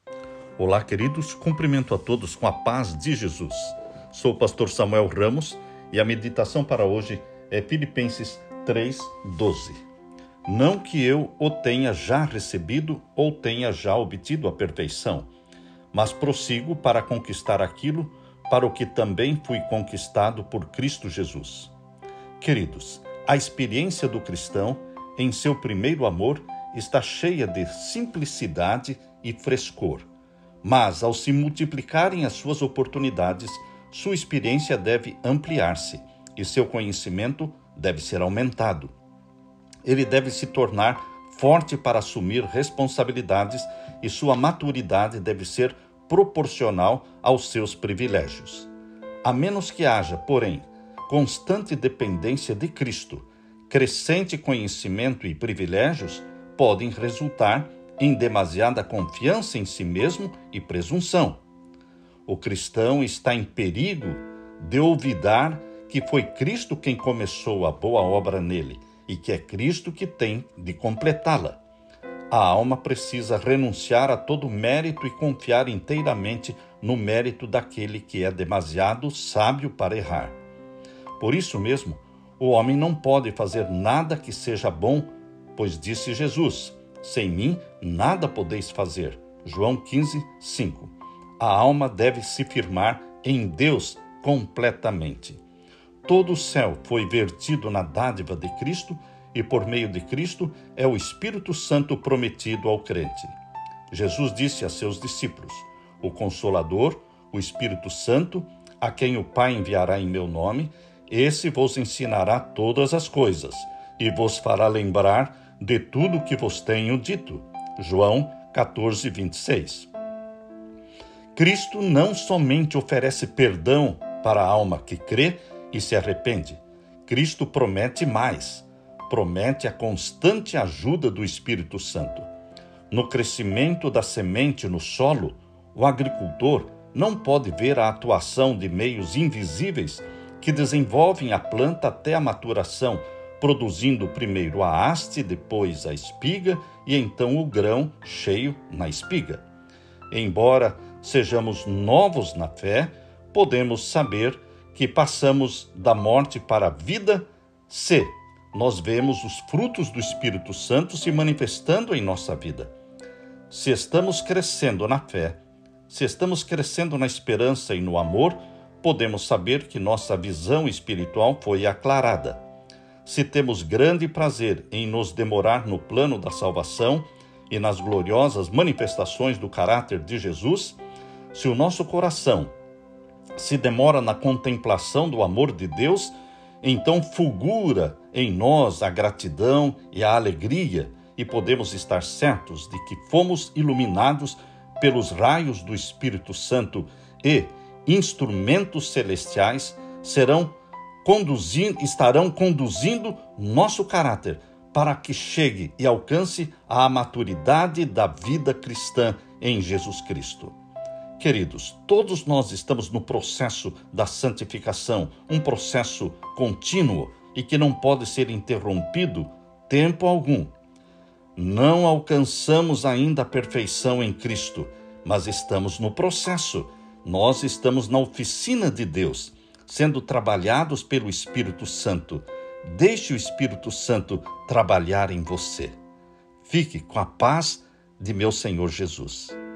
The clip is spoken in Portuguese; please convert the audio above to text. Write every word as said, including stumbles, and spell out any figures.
Olá, queridos, cumprimento a todos com a paz de Jesus. Sou o pastor Samuel Ramos e a meditação para hoje é Filipenses três, doze. Não que eu o tenha já recebido ou tenha já obtido a perfeição, mas prossigo para conquistar aquilo para o que também fui conquistado por Cristo Jesus. Queridos, a experiência do cristão em seu primeiro amor está cheia de simplicidade e frescor. Mas, ao se multiplicarem as suas oportunidades, sua experiência deve ampliar-se e seu conhecimento deve ser aumentado. Ele deve se tornar forte para assumir responsabilidades e sua maturidade deve ser proporcional aos seus privilégios. A menos que haja, porém, constante dependência de Cristo, crescente conhecimento e privilégios podem resultar em demasiada confiança em si mesmo e presunção. O cristão está em perigo de olvidar que foi Cristo quem começou a boa obra nele e que é Cristo que tem de completá-la. A alma precisa renunciar a todo mérito e confiar inteiramente no mérito daquele que é demasiado sábio para errar. Por isso mesmo, o homem não pode fazer nada que seja bom, pois disse Jesus: sem mim nada podeis fazer. João quinze, cinco. A alma deve se firmar em Deus completamente. Todo o céu foi vertido na dádiva de Cristo e por meio de Cristo é o Espírito Santo prometido ao crente. Jesus disse a seus discípulos: o Consolador, o Espírito Santo, a quem o Pai enviará em meu nome, esse vos ensinará todas as coisas e vos fará lembrar de tudo que vos tenho dito. João quatorze, vinte e seis. Cristo não somente oferece perdão para a alma que crê e se arrepende. Cristo promete mais. Promete a constante ajuda do Espírito Santo. No crescimento da semente no solo, o agricultor não pode ver a atuação de meios invisíveis que desenvolvem a planta até a maturação, produzindo primeiro a haste, depois a espiga e então o grão cheio na espiga. Embora sejamos novos na fé, podemos saber que passamos da morte para a vida se nós vemos os frutos do Espírito Santo se manifestando em nossa vida. Se estamos crescendo na fé, se estamos crescendo na esperança e no amor, podemos saber que nossa visão espiritual foi aclarada. Se temos grande prazer em nos demorar no plano da salvação e nas gloriosas manifestações do caráter de Jesus, se o nosso coração se demora na contemplação do amor de Deus, então fulgura em nós a gratidão e a alegria e podemos estar certos de que fomos iluminados pelos raios do Espírito Santo e instrumentos celestiais serão Conduzindo, estarão conduzindo nosso caráter para que chegue e alcance a maturidade da vida cristã em Jesus Cristo. Queridos, todos nós estamos no processo da santificação, um processo contínuo e que não pode ser interrompido tempo algum. Não alcançamos ainda a perfeição em Cristo, mas estamos no processo. Nós estamos na oficina de Deus, sendo trabalhados pelo Espírito Santo. Deixe o Espírito Santo trabalhar em você. Fique com a paz de meu Senhor Jesus.